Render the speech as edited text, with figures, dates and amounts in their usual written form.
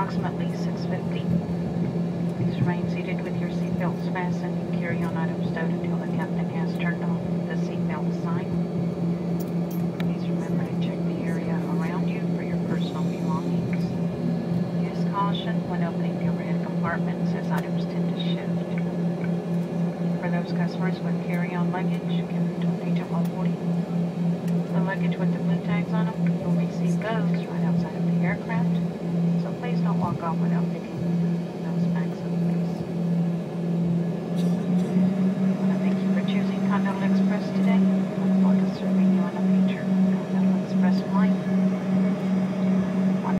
approximately 6:50. Please remain seated with your seatbelts fastened and carry-on items stowed until the captain has turned off the seatbelt sign. Please remember to check the area around you for your personal belongings. Use caution when opening the overhead compartments as items tend to shift. For those customers with carry-on luggage, give them to Agent 140. The luggage with the blue tags on them, you'll receive those right outside of the aircraft, so please don't walk off without picking them